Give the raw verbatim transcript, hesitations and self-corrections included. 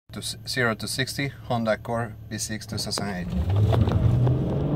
to zero to sixty Honda Accord V six two thousand eight.